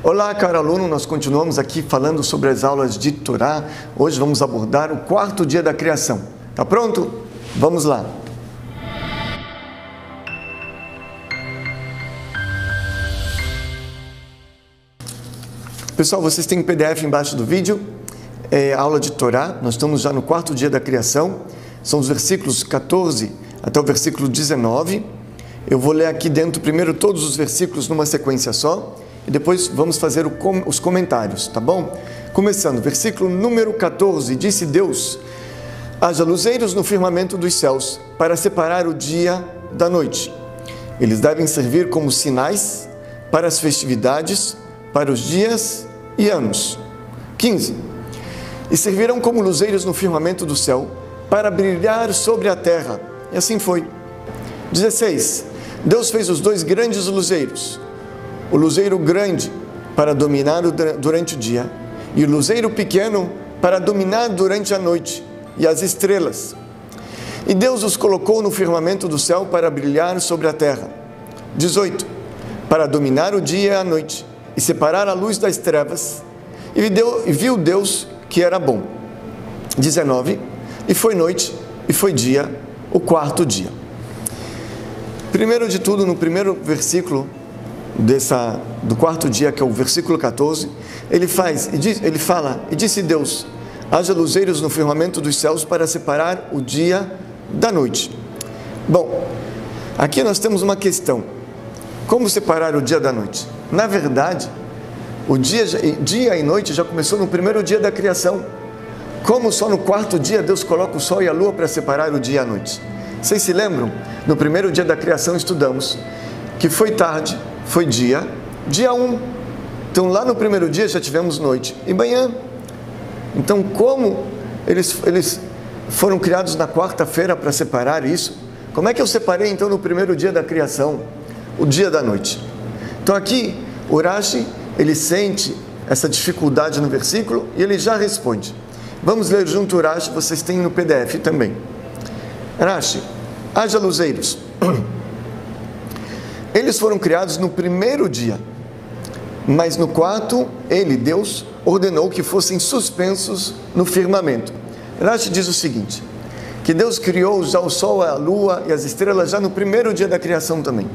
Olá, caro aluno, nós continuamos aqui falando sobre as aulas de Torá. Hoje vamos abordar o quarto dia da criação. Tá pronto? Vamos lá. Pessoal, vocês têm um PDF embaixo do vídeo, aula de Torá. Nós estamos já no quarto dia da criação. São os versículos 14 até o versículo 19. Eu vou ler aqui dentro primeiro todos os versículos numa sequência só. E depois vamos fazer os comentários, tá bom? Começando, versículo número 14, disse Deus: haja luzeiros no firmamento dos céus, para separar o dia da noite. Eles devem servir como sinais para as festividades, para os dias e anos. 15. E servirão como luzeiros no firmamento do céu, para brilhar sobre a terra. E assim foi. 16. Deus fez os dois grandes luzeiros, o luzeiro grande para dominar durante o dia, e o luzeiro pequeno para dominar durante a noite, e as estrelas. E Deus os colocou no firmamento do céu para brilhar sobre a terra. 18. Para dominar o dia e a noite, e separar a luz das trevas, e viu Deus que era bom. 19. E foi noite, e foi dia, o quarto dia. Primeiro de tudo, no primeiro versículo do quarto dia, que é o versículo 14, ele fala, e disse Deus: haja luzeiros no firmamento dos céus para separar o dia da noite. Bom, aqui nós temos uma questão: como separar o dia da noite? Na verdade, o dia e noite já começou no primeiro dia da criação. Como só no quarto dia Deus coloca o sol e a lua para separar o dia e a noite? Vocês se lembram? No primeiro dia da criação estudamos que foi tarde, foi dia 1. Então lá no primeiro dia já tivemos noite e manhã. Então como eles foram criados na quarta-feira para separar isso? Como é que eu separei então no primeiro dia da criação o dia da noite? Então aqui o Rashi, ele sente essa dificuldade no versículo e ele já responde. Vamos ler junto o Rashi, vocês têm no PDF também. Rashi: haja luzeiros. Eles foram criados no primeiro dia, mas no quarto, Deus, ordenou que fossem suspensos no firmamento. Rashi diz o seguinte, que Deus criou já o sol, a lua e as estrelas já no primeiro dia da criação também.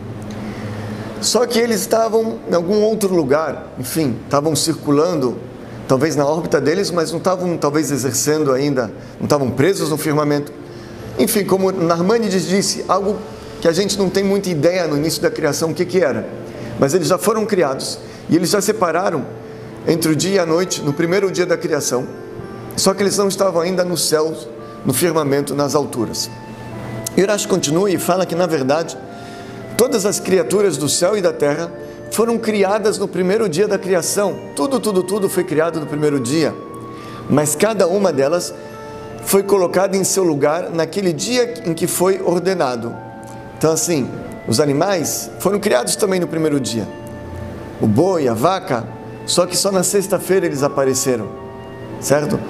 Só que eles estavam em algum outro lugar, enfim, estavam circulando, talvez na órbita deles, mas não estavam talvez exercendo ainda, não estavam presos no firmamento. Enfim, como Narmanides disse, algo que a gente não tem muita ideia no início da criação o que era. Mas eles já foram criados e eles já separaram entre o dia e a noite no primeiro dia da criação. Só que eles não estavam ainda no céu, no firmamento, nas alturas. E Rashi continua e fala que, na verdade, todas as criaturas do céu e da terra foram criadas no primeiro dia da criação. Tudo foi criado no primeiro dia. Mas cada uma delas foi colocada em seu lugar naquele dia em que foi ordenado. Então assim, os animais foram criados também no primeiro dia. O boi, a vaca, só que só na sexta-feira eles apareceram, certo?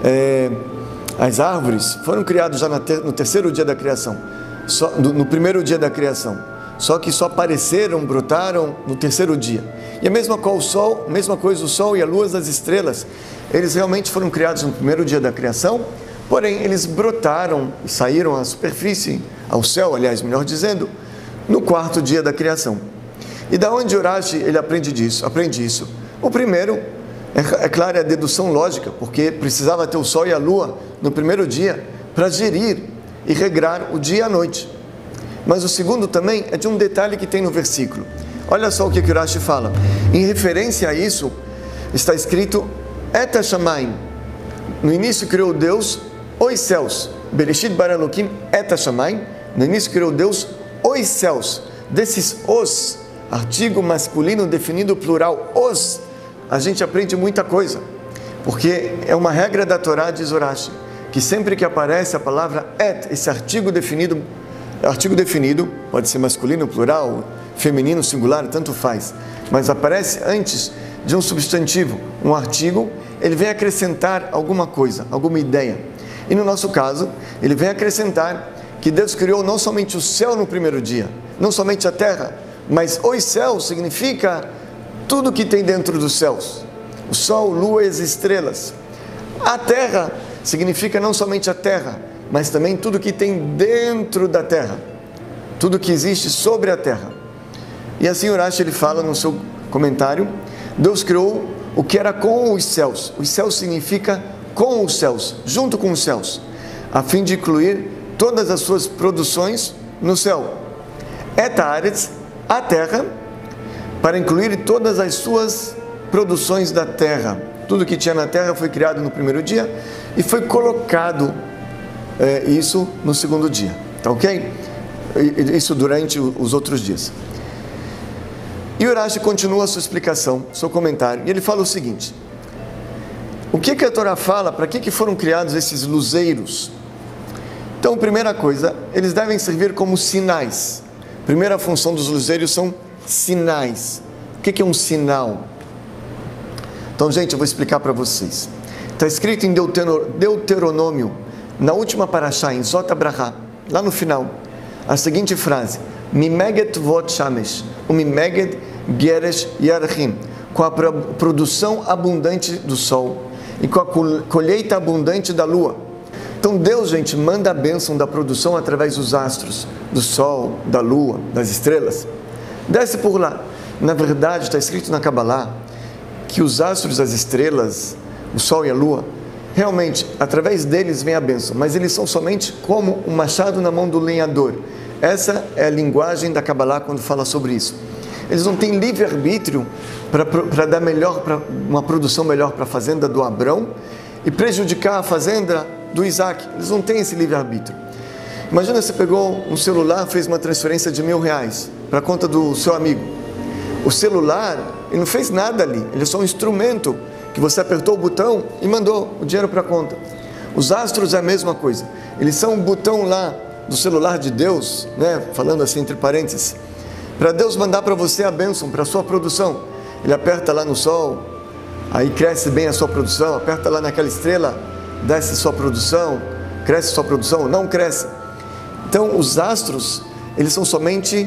As árvores foram criadas já no terceiro dia da criação, no primeiro dia da criação. Só que só apareceram, brotaram no terceiro dia. E a mesma coisa o sol e a lua, as estrelas, eles realmente foram criados no primeiro dia da criação, porém eles brotaram e saíram à superfície, ao céu, aliás, melhor dizendo, no quarto dia da criação. E da onde Rashi ele aprende isso? O primeiro, é claro, é a dedução lógica, porque precisava ter o sol e a lua no primeiro dia para gerir e regrar o dia e a noite. Mas o segundo também é de um detalhe que tem no versículo. Olha só o que o Rashi fala. Em referência a isso, está escrito Et Hashamayim. No início criou Deus os céus. Bereshit bara Elokim et Hashamayim. No início criou Deus os céus. Desses os, artigo masculino definido plural, os, a gente aprende muita coisa. Porque é uma regra da Torá, diz Rashi, que sempre que aparece a palavra et, esse artigo definido, pode ser masculino, plural, feminino, singular, tanto faz. Mas aparece antes de um substantivo, um artigo, ele vem acrescentar alguma coisa, alguma ideia. E no nosso caso, ele vem acrescentar que Deus criou não somente o céu no primeiro dia, não somente a terra, mas os céus significa tudo que tem dentro dos céus, o sol, lua e as estrelas. A terra significa não somente a terra, mas também tudo que tem dentro da terra, tudo que existe sobre a terra. E assim Urashi ele fala no seu comentário, Deus criou o que era com os céus. Os céus significa com os céus, junto com os céus, a fim de incluir todas as suas produções no céu. Et haaretz, a terra, para incluir todas as suas produções da terra. Tudo que tinha na terra foi criado no primeiro dia e foi colocado isso no segundo dia, tá ok? Isso durante os outros dias. E Urashi continua a sua explicação, seu comentário, e ele fala o seguinte: o que a Torá fala, para que foram criados esses luzeiros? Então, primeira coisa, eles devem servir como sinais. Primeira função dos luzeiros são sinais. O que é um sinal? Então, gente, eu vou explicar para vocês. Está escrito em Deuteronômio, na última parashá, em Zot Abraha, lá no final, a seguinte frase: Mimeget vot shamesh, umimeget geresh yarchim, com a produção abundante do sol e com a colheita abundante da lua. Então Deus, gente, manda a bênção da produção através dos astros, do sol, da lua, das estrelas. Desce por lá. Na verdade, está escrito na Kabbalah que os astros, as estrelas, o sol e a lua, realmente, através deles vem a bênção, mas eles são somente como um machado na mão do lenhador. Essa é a linguagem da Kabbalah quando fala sobre isso. Eles não têm livre-arbítrio para dar uma produção melhor para a fazenda do Abrão e prejudicar a fazenda do Isaac. Eles não têm esse livre-arbítrio. Imagina, você pegou um celular, fez uma transferência de R$1.000 para a conta do seu amigo. O celular, ele não fez nada ali, ele é só um instrumento que você apertou o botão e mandou o dinheiro para a conta. Os astros é a mesma coisa. Eles são um botão lá do celular de Deus, né? Falando assim entre parênteses, para Deus mandar para você a bênção, para a sua produção. Ele aperta lá no sol, aí cresce bem a sua produção, aperta lá naquela estrela, desce sua produção, cresce sua produção, não cresce. Então, os astros, eles são somente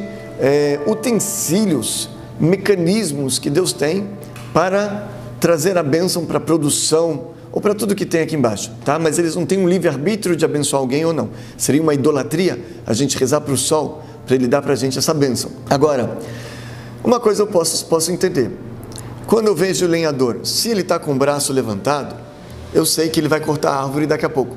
utensílios, mecanismos que Deus tem para trazer a bênção para a produção, ou para tudo que tem aqui embaixo, tá? Mas eles não têm um livre-arbítrio de abençoar alguém ou não. Seria uma idolatria a gente rezar para o sol, para ele dar para a gente essa bênção. Agora, uma coisa eu posso entender. Quando eu vejo o lenhador, se ele está com o braço levantado, eu sei que ele vai cortar a árvore daqui a pouco.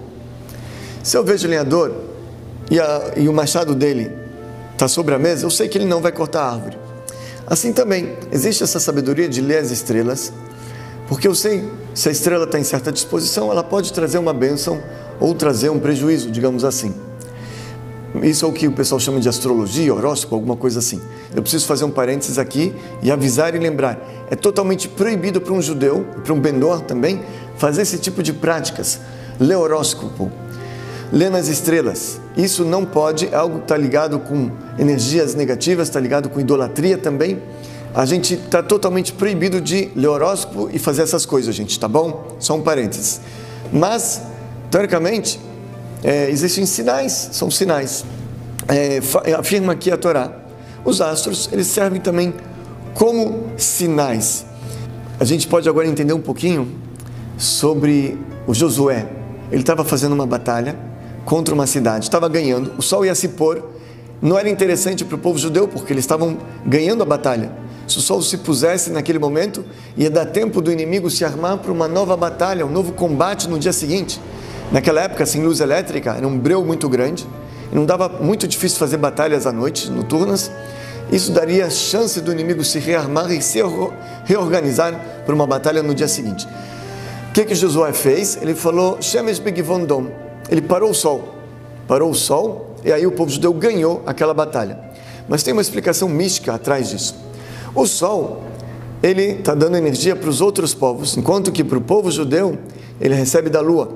Se eu vejo o lenhador e o machado dele está sobre a mesa, eu sei que ele não vai cortar a árvore. Assim também, existe essa sabedoria de ler as estrelas, porque eu sei, se a estrela está em certa disposição, ela pode trazer uma bênção ou trazer um prejuízo, digamos assim. Isso é o que o pessoal chama de astrologia, horóscopo, alguma coisa assim. Eu preciso fazer um parênteses aqui e avisar e lembrar. É totalmente proibido para um judeu, para um benor também, fazer esse tipo de práticas. Ler horóscopo, ler nas estrelas. Isso não pode, é algo que está ligado com energias negativas, está ligado com idolatria também. A gente está totalmente proibido de ler horóscopo e fazer essas coisas, gente, tá bom? Só um parênteses. Mas, teoricamente, existem sinais, são sinais. Afirma aqui a Torá. Os astros, eles servem também como sinais. A gente pode agora entender um pouquinho sobre o Josué. Ele estava fazendo uma batalha contra uma cidade, estava ganhando, o sol ia se pôr. Não era interessante para o povo judeu, porque eles estavam ganhando a batalha. Se o sol se pusesse naquele momento, ia dar tempo do inimigo se armar para uma nova batalha, um novo combate no dia seguinte. Naquela época, sem luz elétrica, era um breu muito grande, e não dava muito difícil fazer batalhas à noite, noturnas. Isso daria chance do inimigo se rearmar e se reorganizar para uma batalha no dia seguinte. O que Josué fez? Ele falou, Shemesh begivon dom. Ele parou o sol, e aí o povo judeu ganhou aquela batalha. Mas tem uma explicação mística atrás disso. O sol, ele está dando energia para os outros povos, enquanto que para o povo judeu, ele recebe da lua.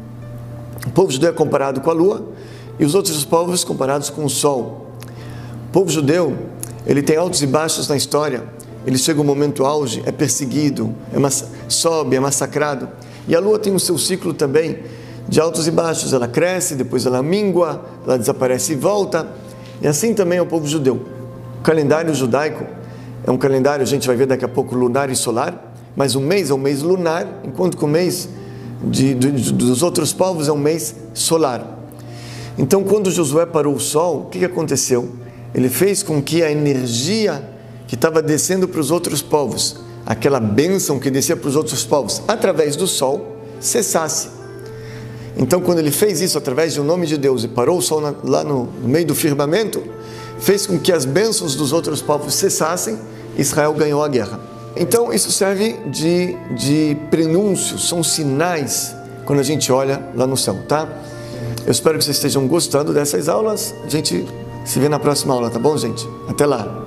O povo judeu é comparado com a lua e os outros povos comparados com o sol. O povo judeu, ele tem altos e baixos na história. Ele chega um momento auge, é perseguido, sobe, é massacrado. E a lua tem o seu ciclo também de altos e baixos. Ela cresce, depois ela mingua, ela desaparece e volta. E assim também é o povo judeu. O calendário judaico, é um calendário, a gente vai ver daqui a pouco, lunar e solar, mas o mês é um mês lunar, enquanto que o mês dos outros povos é um mês solar. Então, quando Josué parou o sol, o que aconteceu? Ele fez com que a energia que estava descendo para os outros povos, aquela bênção que descia para os outros povos, através do sol, cessasse. Então, quando ele fez isso através do nome de Deus e parou o sol lá no meio do firmamento, fez com que as bênçãos dos outros povos cessassem, Israel ganhou a guerra. Então, isso serve de prenúncio, são sinais quando a gente olha lá no céu, tá? Eu espero que vocês estejam gostando dessas aulas. A gente se vê na próxima aula, tá bom, gente? Até lá!